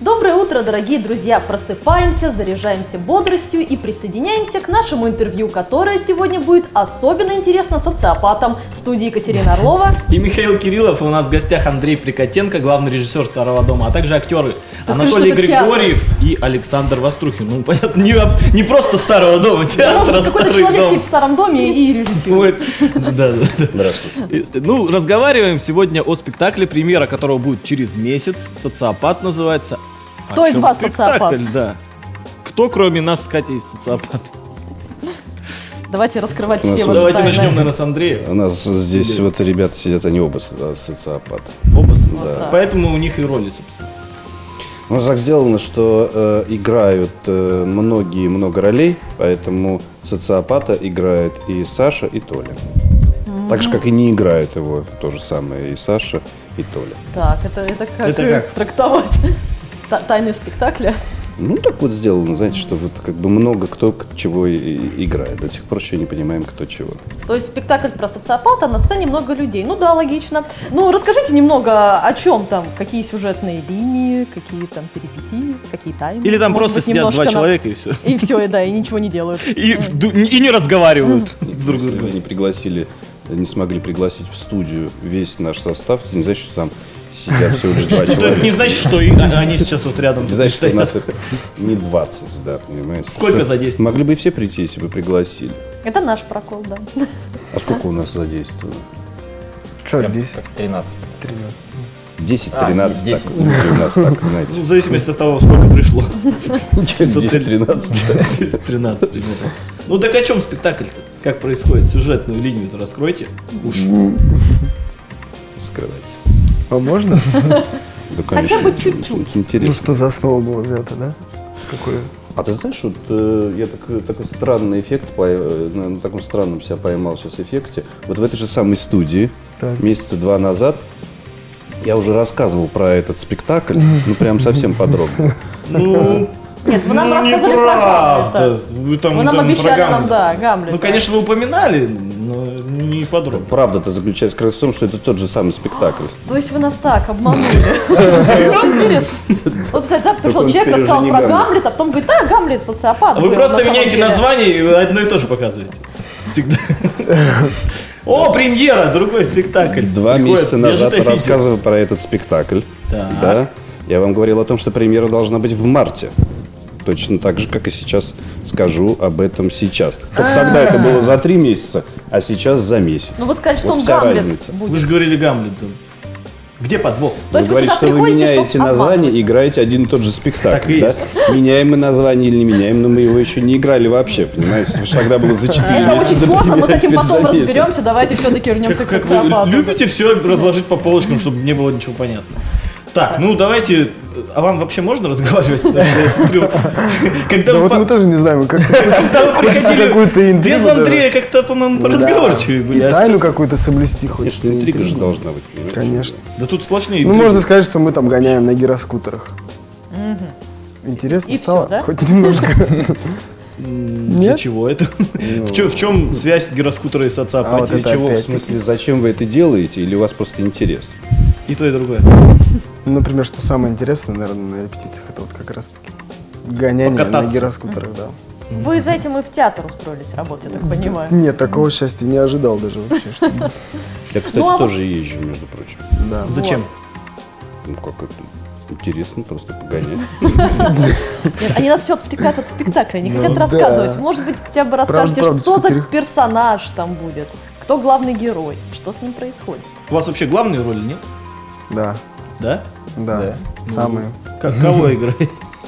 Доброе утро, дорогие друзья! Просыпаемся, заряжаемся бодростью и присоединяемся к нашему интервью, которое сегодня будет особенно интересно социопатам. В студии Екатерина Орлова и Михаил Кириллов. И у нас в гостях Андрей Прикотенко, главный режиссер «Старого дома», а также актеры Анатолий Григорьев и Александр Вострухин. Ну, понятно, не просто «Старого дома», театр, а какой-то человек сидит в «Старом доме» и режиссер. Да. Здравствуйте. Ну, разговариваем сегодня о спектакле, премьера которого будет через месяц. «Социопат» называется. Кто из вас социопат? Да. Кто, кроме нас, с Катей, социопат? Давайте раскрывать все. Давайте начнем, наверное, с Андрея. У нас здесь вот ребята сидят, они оба социопаты. Оба социопаты. Поэтому у них и роли, собственно. Ну, так сделано, что играют многие много ролей, поэтому социопата играет и Саша, и Толя. Так же, как и не играют его, то же самое и Саша, и Толя. Так, это как трактовать? Тайны спектакля? Ну, так вот сделано, знаете, что вот как бы много кто чего играет. До сих пор еще не понимаем, кто чего. То есть спектакль про социопата, на сцене много людей. Ну да, логично. Ну, расскажите немного, о чем там, какие сюжетные линии, какие там перипетии, какие тайны. Или там просто сидят два человека и все. И все, да, и ничего не делают. И не разговаривают друг с другом. Они не смогли пригласить в студию весь наш состав, не значит, что там сидят всего лишь два человека. Не значит, что они сейчас вот рядом. Не значит, что у нас это не 20, да, понимаете. Сколько задействовано? Могли бы и все прийти, если бы пригласили. Это наш прокол, да. А сколько у нас задействовано? Что, 10? 13. 10-13, так, у нас так, знаете. В зависимости от того, сколько пришло. 10-13. 13 примерно. Ну так о чем спектакль-то? Как происходит? Сюжетную линию-то раскройте. Уж. Скрывайте. А можно? Да, конечно, хотя бы чуть-чуть. Интересно. Ну, что за основа была взята, да? Какое? А ты знаешь, вот я такой странный эффект, на таком странном себя поймал сейчас эффекте. Вот в этой же самой студии, месяца 2 назад, я уже рассказывал про этот спектакль, ну прям совсем подробно. Нет, вы нам рассказывали про Гамлета. Вы нам обещали нам, да, Гамлета. Ну, конечно, вы упоминали, но не подробно. Правда-то заключается как раз в том, что это тот же самый спектакль. То есть вы нас так обманули. Интересно. Вот, кстати, пришел человек, рассказал про Гамлета, а потом говорит, да, Гамлет социопат. Вы просто меняете название и одно и то же показываете. Всегда. О, премьера, другой спектакль. 2 месяца назад рассказывал про этот спектакль. Да. Я вам говорил о том, что премьера должна быть в марте. Точно так же, как и сейчас скажу об этом сейчас. Только тогда это было за 3 месяца, а сейчас за месяц. Ну вы сказали, что вот он вся Гамлет разница. будет. Вы же говорили Гамлет. Где подвох? Вы говорите, что вы меняете название и играете один и тот же спектакль. Да? Меняем мы название или не меняем, но мы его еще не играли вообще, понимаете? Потому что тогда было за 4 месяца. Это очень сложно, мы с этим потом разберемся. Давайте все-таки вернемся к социопату. Вы любите все разложить по полочкам, чтобы не было ничего понятно. Так, ну давайте, а вам вообще можно разговаривать? Я смотрю, когда вот мы тоже не знаем, когда вы приходили без Андрея как-то, по-моему, поразговорчивее были. И тайну какую-то соблюсти хочется. Конечно, интрига же должна быть. Конечно. Да тут сплошные. Ну, можно сказать, что мы там гоняем на гироскутерах. Интересно стало? Хоть немножко. Для чего это? В чем связь гироскутера и социопатии? Для чего? В смысле, зачем вы это делаете или у вас просто интерес? И то, и другое. Например, что самое интересное, наверное, на репетициях, это вот как раз-таки гоняние на гироскутерах, да. Вы за этим и в театр устроились работать, я так понимаю. Нет, такого счастья не ожидал даже вообще. Я, кстати, тоже езжу, между прочим. Да. Зачем? Ну, как это? Интересно, просто погонять. Нет, они нас все отвлекают от спектакля, не хотят рассказывать. Может быть, хотя бы расскажете, что за персонаж там будет, кто главный герой, что с ним происходит. У вас вообще главные роли, нет? Да. Да? Да, самые. Кого играет?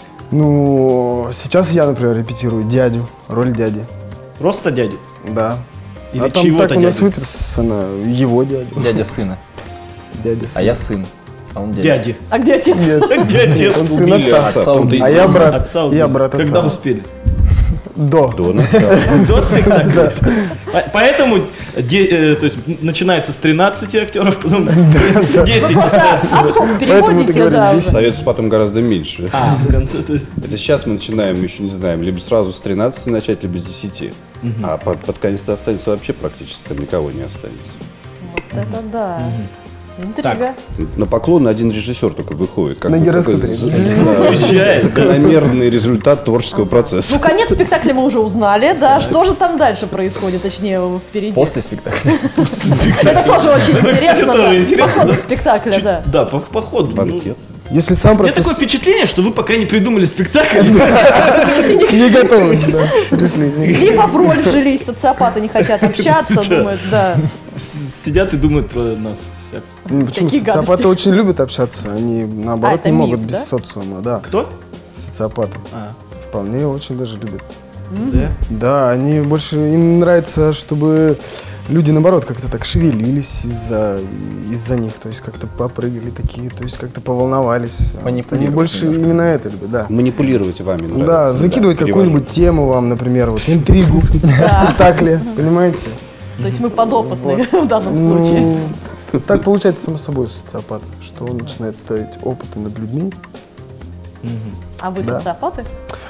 Ну, сейчас я, например, репетирую дядю, роль дяди. Просто дядю? Да. Или а там чего-то так у нас дядю? выписано его дядю. Дядя сына. Дядя сын. А я сын. А он дядя. Дяди. А где отец? Нет, Где отец? он сын Убили отца. отца. А я брат. Отца убили. Я брат отца. Когда успели? До. До спектакля. Поэтому, то есть, начинается с 13 актеров, потом 10. Просто отцов переводите, да. Остается потом гораздо меньше. В конце, то есть... Это сейчас мы начинаем, мы еще не знаем, либо сразу с 13 начать, либо с 10. А под конец останется вообще практически там никого не останется. Вот это да. Интрига. На поклон один режиссер только выходит. Как на гироскутере. Закономерный результат творческого процесса. Ну, конец спектакля мы уже узнали, да. Что же там дальше происходит, точнее, впереди? После спектакля. Это тоже очень интересно, да. По ходу спектакля, да. Да, по ходу. Банкет. Если сам У меня процесс... такое впечатление, что вы пока не придумали спектакль. Не готовы, да. Пришли. И по роль вжились, социопаты не хотят общаться, думают, да. Сидят и думают про нас. Почему Такие социопаты гадости. очень любят общаться, они наоборот это не могут миф, без да? социума, да. Кто? Социопаты. Вполне очень даже любят. Да? Да, они больше, им нравится, чтобы люди, наоборот, как-то так шевелились из-за них, то есть как-то попрыгали такие, то есть как-то поволновались. Они больше именно это любят, да. Манипулировать вами нравится. Да, закидывать какую-нибудь тему вам, например, вот интригу в спектакле, понимаете? То есть мы подопытные в данном случае. Ну, так получается само собой социопат, что он начинает ставить опыты над людьми. А вы Да. социопаты?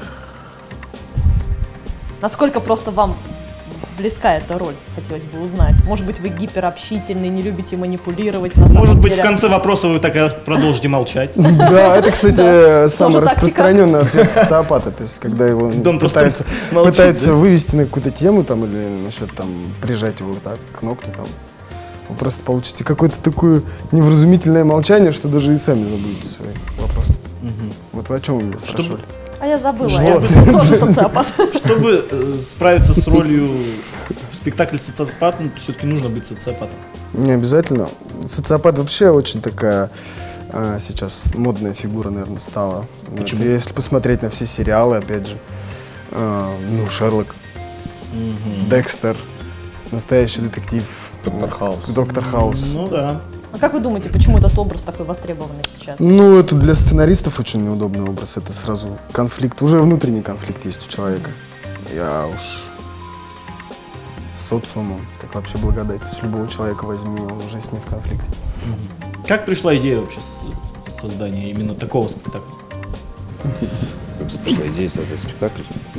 Насколько просто вам близка эта роль, хотелось бы узнать. Может быть, вы гиперобщительный, не любите манипулировать на самом Может быть, в деле. конце вопроса вы так и продолжите молчать. Да, это, кстати, самый Тоже тактика. распространенный ответ социопата. То есть, когда его Он просто молчит, пытаются да? вывести на какую-то тему там, или насчет там прижать его так к ногтю там, вы просто получите какое-то такое невразумительное молчание, что даже и сами забудете свои вопросы. Вот вы о чем вы меня спрашивали? А я забыла, Вот. я тоже социопат. Чтобы справиться с ролью в спектакле социопатом, все-таки нужно быть социопатом. Не обязательно. Социопат вообще очень такая сейчас модная фигура, наверное, стала. Почему? Вот, если посмотреть на все сериалы, опять же, ну, Шерлок, Декстер, Настоящий детектив, Доктор Хаус. Ну да. А как вы думаете, почему этот образ такой востребованный сейчас? Ну, это для сценаристов очень неудобный образ. Это сразу конфликт. Уже внутренний конфликт есть у человека. Я уж с социумом, так вообще благодать. С любого человека возьми, он уже с ним в конфликте. Как пришла идея вообще создания именно такого спектакля? Как пришла идея создать спектакль?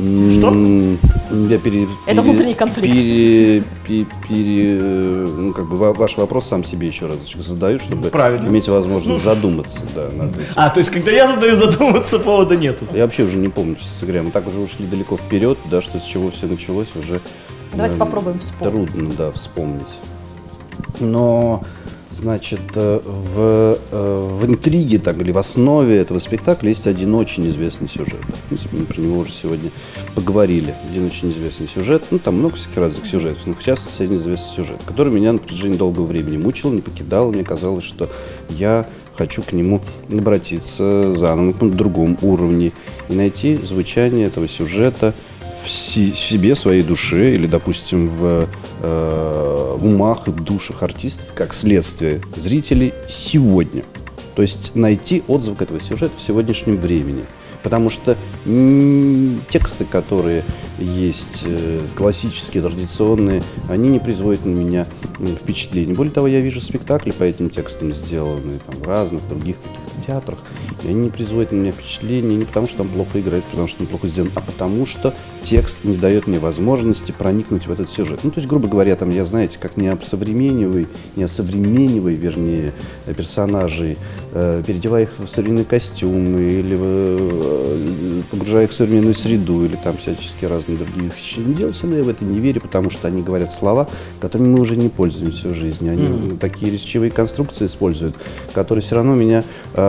Что? Это внутренний конфликт. Ну, как бы ваш вопрос сам себе еще разочек задаю, чтобы Правильно. иметь возможность задуматься, да, над этим. А, то есть, когда я задаю задуматься, повода нету. Я вообще уже не помню, честно говоря, мы так уже ушли далеко вперед, да, что с чего все началось, уже Давайте попробуем вспомнить. трудно, да, вспомнить. Но, значит, в интриге так, или в основе этого спектакля есть один очень известный сюжет. В принципе, мы про него уже сегодня поговорили. Один очень известный сюжет, ну, там много всяких разных сюжетов, но в частности, один известный сюжет, который меня на протяжении долгого времени мучил, не покидал. Мне казалось, что я хочу к нему обратиться заново, на каком-то другом уровне, и найти звучание этого сюжета в себе, своей душе, или, допустим, в умах и душах артистов, как следствие зрителей сегодня. То есть найти отзвук этого сюжета в сегодняшнем времени. Потому что тексты, которые есть, классические, традиционные, они не производят на меня впечатления. Более того, я вижу спектакли по этим текстам, сделанные там, в разных других каких-то театрах, и они не производят на меня впечатления не потому, что там плохо играют, потому что он плохо сделан, а потому что текст не дает мне возможности проникнуть в этот сюжет. Ну, то есть, грубо говоря, там, я, знаете, как не осовременивай, вернее, персонажей, переодевая их в современные костюмы или погружая их в современную среду или там всяческие разные другие вещи. Не делать, но я в это не верю, потому что они говорят слова, которыми мы уже не пользуемся в жизни. Они такие речевые конструкции используют, которые все равно меня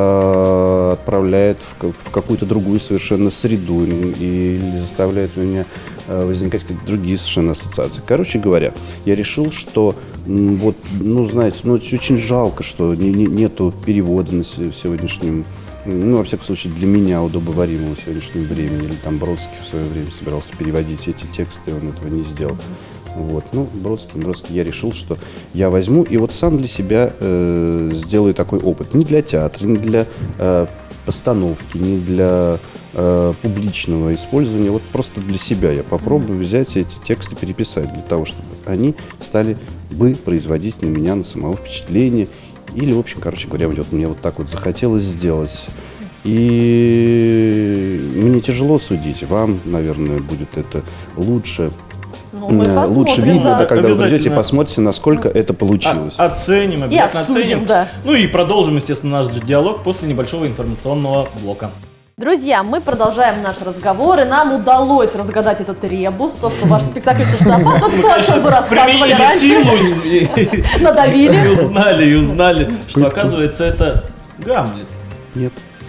отправляют в какую-то другую совершенно среду или заставляют меня возникать какие-то другие совершенно ассоциации. Короче говоря, я решил, что вот, ну, знаете, ну, очень жалко, что нету перевода на сегодняшнем, ну, во всяком случае, для меня удобоваримого в сегодняшнем времени. Или там Бродский в свое время собирался переводить эти тексты, он этого не сделал. Вот. Ну, Бродский, я решил, что я возьму и вот сам для себя сделаю такой опыт. Не для театра, не для постановки, не для публичного использования, вот просто для себя я попробую взять эти тексты, переписать, для того, чтобы они стали бы производить на меня, на самого впечатление. Или, в общем, короче говоря, вот мне вот так вот захотелось сделать. И мне тяжело судить, вам, наверное, будет это лучше. Ну, Ну, мы посмотрим, лучше видно, да. это когда вы придете и Обязательно. посмотрите, насколько это получилось. Оценим, обязательно обсудим, оценим. да. Ну и продолжим, естественно, наш диалог после небольшого информационного блока. Друзья, мы продолжаем наш разговор, и нам удалось разгадать этот ребус, то, что ваш спектакль «Социопат», вот то, о чем вы рассказывали Применили раньше, силу и надавили. узнали, что, оказывается, это Гамлет. Нет.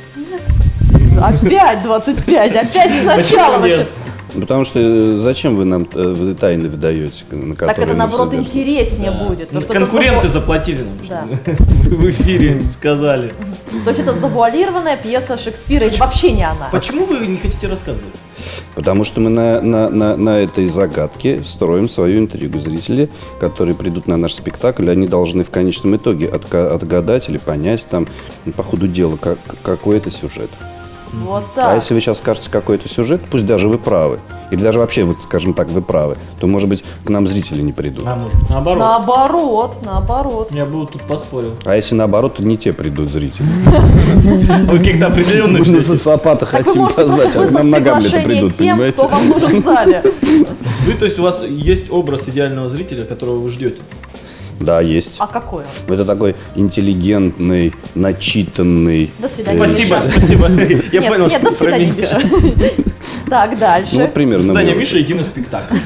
Опять 25, опять сначала. Почему нет? Значит. Потому что зачем вы нам вы тайны выдаете, на которые Так это, мы наоборот, содержим? интереснее будет. То, что это Конкуренты забу- заплатили нам, Да. чтобы в эфире сказали. То есть это завуалированная пьеса Шекспира, или вообще не она? Почему вы не хотите рассказывать? Потому что мы на этой загадке строим свою интригу. Зрители, которые придут на наш спектакль, они должны в конечном итоге отгадать или понять там по ходу дела, какой это сюжет. Вот А так. если вы сейчас скажете какой-то сюжет, пусть даже вы правы, или даже вообще, вот, скажем так, вы правы, то, может быть, к нам зрители не придут. А может быть, наоборот. Наоборот. Я бы вот тут поспорил. А если наоборот, то не те придут зрители. Вы каких-то определенных Мы на ждете? социопата Так вы хотим можете просто позвать, а к выслать нам на Гамлета приглашение придут, тем, понимаете? кто вам нужен в зале. Вы, то есть у вас есть образ идеального зрителя, которого вы ждете? Да, есть. А какой он? Это такой интеллигентный, начитанный. До свидания. Спасибо, Миша. спасибо. Я Нет, понял, нет, что до про свидания, меня. Миша. Так, Ну, дальше. вот примерно. Создание мы- Миши и киноспектакль.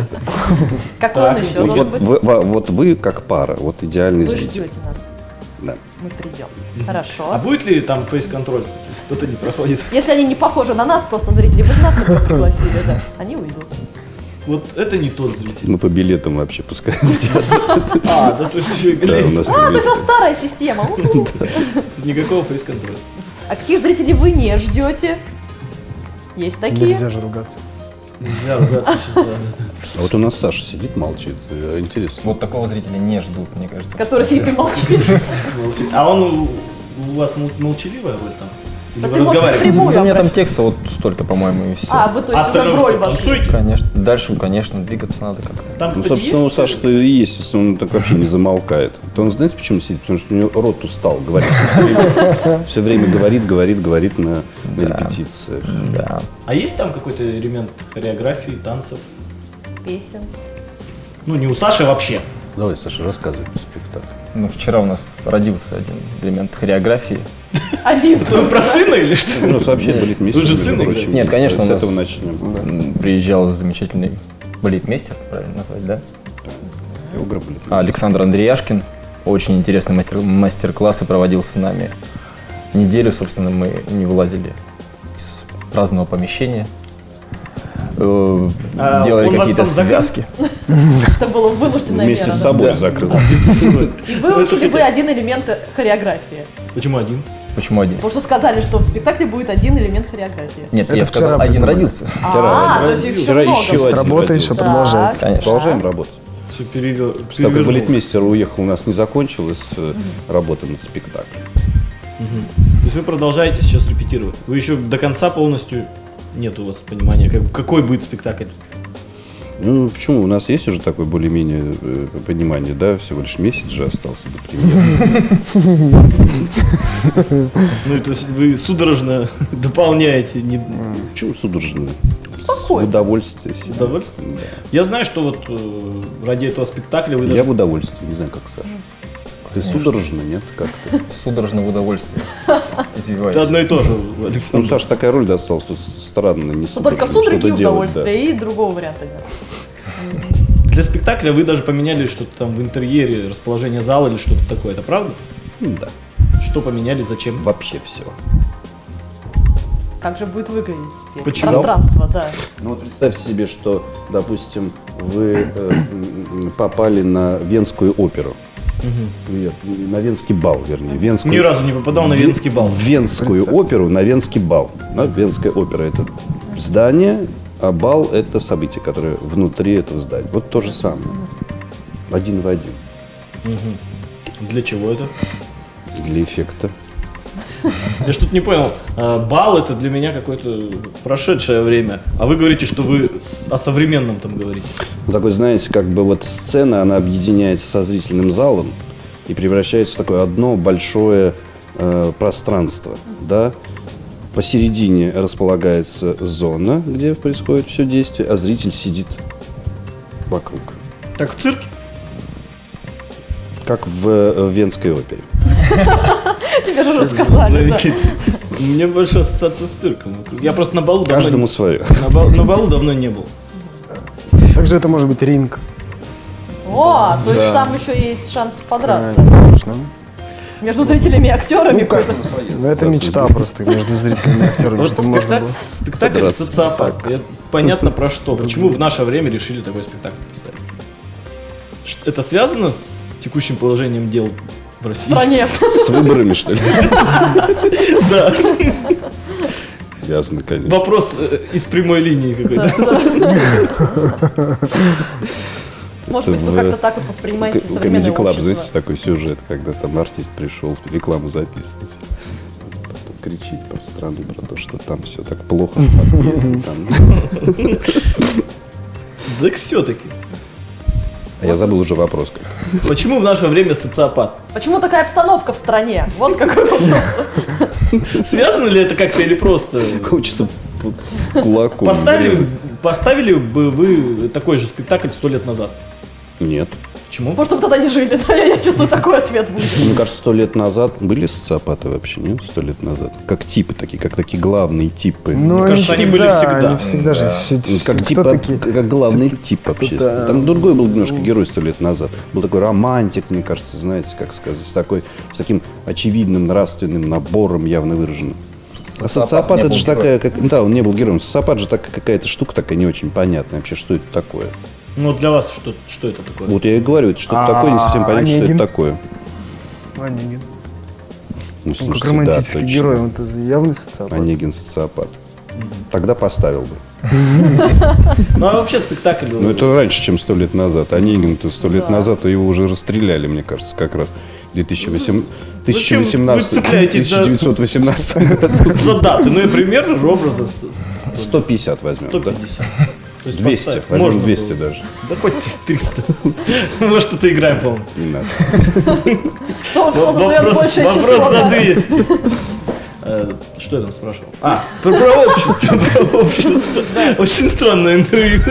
Какой он Так, еще Вот, должен быть? вот вы как пара, вот идеальный Вы зритель. ждете нас. Да. Мы придем. А Хорошо. будет ли там фейс-контроль? То есть кто-то не проходит. Если они не похожи на нас, просто зрители, вы же нас только пригласили, да, они уйдут. Вот это не тот зритель. Мы по билетам вообще пускаем в театр. А, да то есть еще и Да, у билет. нас А, как это бы- же старая система. У-у. Никакого фейс-контроля. А каких зрителей вы не ждете? Есть такие? Нельзя же ругаться. Нельзя ругаться сейчас, да. А вот у нас Саша сидит, молчит. Интересно. Вот такого зрителя не ждут, мне кажется. Который сидит и молчит. Молчит. А он у вас молчаливая роль там? Или Да вы ты можешь разговариваете? Ну, напрямую у меня там обратиться. текста вот столько, по-моему, и все. А, вы то А есть уже в остальное роль что, вошли. танцуете? Конечно. Дальше, конечно, двигаться надо как-то. Там, Ну, кстати, собственно, у есть... Саши-то и есть, если он так вообще не замолкает. То он знаете, почему сидит? Потому что у него рот устал, говорит. Все время говорит на репетициях. Да. А есть там какой-то элемент хореографии, танцев? Песен. Ну, не у Саши вообще. Давай, Саша, рассказывай про спектакль. Ну, вчера у нас родился один элемент хореографии. Один. Вы про сына или что? У нас вообще балетмейстер, Вы же между сын прочим. играете? Нет, конечно, С у нас- этого начнем. Приезжал замечательный балетмейстер, правильно назвать, да? Огр балетмейстер. Александр Андреяшкин. Очень интересный мастер-классы проводил с нами. Неделю, собственно, мы не вылазили из праздного помещения. А Делали он вас какие-то там закрыл? связки. Это было вынужденное Вместе мера, с да. собой закрыл. И выучили вы один элемент хореографии. Почему один? Почему один? Потому что сказали, что в спектакле будет один элемент хореографии. Нет, Это я вчера сказал, один придумали. родился. А, то есть их Вчера еще еще много. один Работа родился. еще Да. продолжается. Конечно. Продолжаем работать. Все Так как балетмейстер уехал, у нас не закончилась работа над спектаклем. То есть вы продолжаете сейчас репетировать? Вы еще до конца полностью нет у вас понимания, какой будет спектакль? Ну, почему? У нас есть уже такое более-менее понимание, да? Всего лишь месяц же остался до премьеры. Ну, то есть вы судорожно дополняете, не Почему судорожно? С Спокойно. удовольствием. с удовольствием? Я знаю, что вот ради этого спектакля вы Я даже... в удовольствии, не знаю, как Саша. Ты судорожно, нет? Как ты? Судорожно в удовольствие. Это Извиваюсь. одно и то же, Ну, Александр. Саша такая роль досталась, что странно, не Что только судорожно судороги и что-то делать, да. удовольствие, и другого варианта нет. Для спектакля вы даже поменяли что-то там в интерьере, расположение зала или что-то такое, это правда? Да, Что поменяли, зачем? вообще все. Как же будет выглядеть теперь? Почему? Пространство, да. Ну вот представьте себе, что, допустим, вы попали на Венскую оперу. Нет, на Венский бал, вернее. Венскую... Ни разу не попадал на Венский бал. В Венскую оперу на Венский бал. Да, Венская опера – это здание, а бал – это событие, которое внутри этого здания. Вот то же самое. Один в один. Для чего это? Для эффекта. Я что-то не понял. Бал это для меня какое-то прошедшее время. А вы говорите, что вы о современном там говорите. Ну, такой, знаете, как бы вот сцена, она объединяется со зрительным залом и превращается в такое одно большое пространство, да. Посередине располагается зона, где происходит все действие, а зритель сидит вокруг. Так в цирке? Как в Венской опере. Тебе же уже сказали, да. Мне больше ассоциация с цирком. Я просто на балу давно Каждому свое. на балу давно не был. Также это может быть ринг. О, то есть там еще есть шанс подраться. Конечно. Между зрителями и актерами. Ну, это мечта просто между зрителями и актерами, Вот чтобы можно было. спектакль Подраться. «Социопат». Понятно про что. Почему в наше время решили такой спектакль поставить? Это связано с текущим положением дел в В России? стране. С выборами, что ли? Да. Связано, конечно. Вопрос из прямой линии какой-то. Может быть, вы как-то так вот воспринимаете У современное Comedy Club, общество. знаете, такой сюжет, когда там артист пришел рекламу записывать. Потом кричит по страну про то, что там все так плохо в подъезде. Так все-таки. А я забыл уже вопрос. Почему в наше время социопат? Почему такая обстановка в стране? Вот какой вопрос. Связано ли это как-то или просто? Хочется кулаком врезать. Поставили бы вы такой же спектакль 100 лет назад? Нет. Почему? Может, вы тогда не жили, да? Я чувствую, такой ответ будет. Мне кажется, 100 лет назад были социопаты вообще, нет? 100 лет назад. Как типы такие, как такие главные типы. Ну, кажется, они были всегда. Они всегда же. Как, Кто типа, такие? как главный тип общественный. Там другой был немножко герой 100 лет назад. Был такой романтик, мне кажется, знаете, как сказать, с таким очевидным нравственным набором явно выраженным. А социопат это же такая, да, он не был героем. Социопат же какая-то штука такая не очень понятная. Вообще, что это такое? Ну, для вас что это такое? Вот я и говорю, это что-то такое, не совсем понятно, что это Онегин. такое. Онегин. Ну, Он как слушайте, да, романтический точно. герой, он явный социопат. Онегин социопат. Тогда поставил бы. Ну, а вообще спектакль... Но это раньше, чем 100 лет назад. Онегин-то 100 лет назад его уже расстреляли, мне кажется, как раз в 1918 цепляетесь за- 1918 году. За даты, ну и примерно же образа 150 возьмем, да? 150. То есть 200, поставить возьмем можно 200 было. даже. Да хоть 300. Мы что-то играем, по-моему. Не надо. Кто назовет большее число? Вопрос за да. 200. Что я там спрашивал? Про общество. Про общество. Очень странное интервью.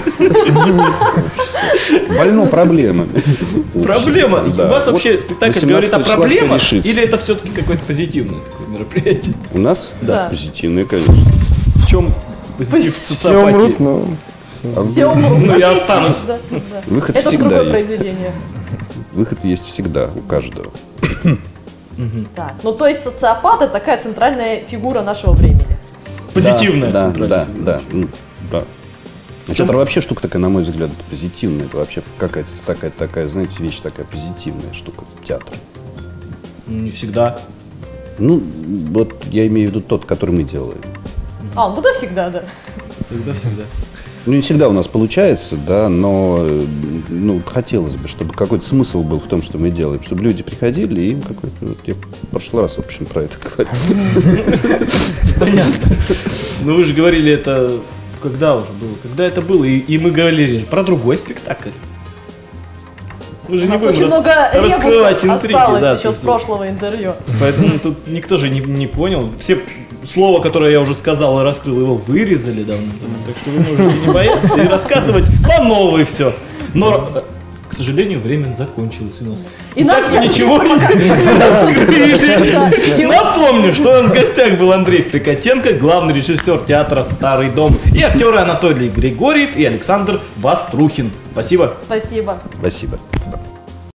Больно проблемами. Проблема. У Да. вас Вот вообще спектакль 18 говорит о числа всё проблемах? решится. Или это все-таки какое-то позитивное такое мероприятие? У нас? Да. Позитивные, конечно. В чем позитив в Все социопатии? умрут, но... Все умрут. Ну, я останусь. Да, да. Выход Это всегда другое есть. произведение. Выход есть всегда у каждого. Так, ну то есть социопат — это такая центральная фигура нашего времени. Позитивная Да, центральная да, фигура. да, да. Ну, театр вообще штука такая, на мой взгляд, позитивная. Это вообще какая-то такая, знаете, вещь такая позитивная штука. Театр. Ну, не всегда. Ну, вот я имею в виду тот, который мы делаем. Ну тогда всегда, да. Всегда. Ну, не всегда у нас получается, да, но ну, хотелось бы, чтобы какой-то смысл был в том, что мы делаем. Чтобы люди приходили и им какой-то... Вот, я в прошлый раз, в общем, про это говорил. Понятно. Ну вы же говорили это... Когда уже было? Когда это было? И мы говорили же про другой спектакль. Мы же У не нас будем очень много раскрывать ребусов интриги. осталось Да, еще то с есть, прошлого интервью. поэтому тут никто же не понял. Все слово, которое я уже сказал и раскрыл, его вырезали давно. Так что вы можете не бояться и рассказывать по новой все. Но, к сожалению, время закончилось у нас. И Так нам что ничего не раскрыли. Напомню, что у нас в гостях был Андрей Прикотенко, главный режиссер театра «Старый дом», и актеры Анатолий Григорьев и Александр Вострухин. Спасибо. Спасибо. Спасибо.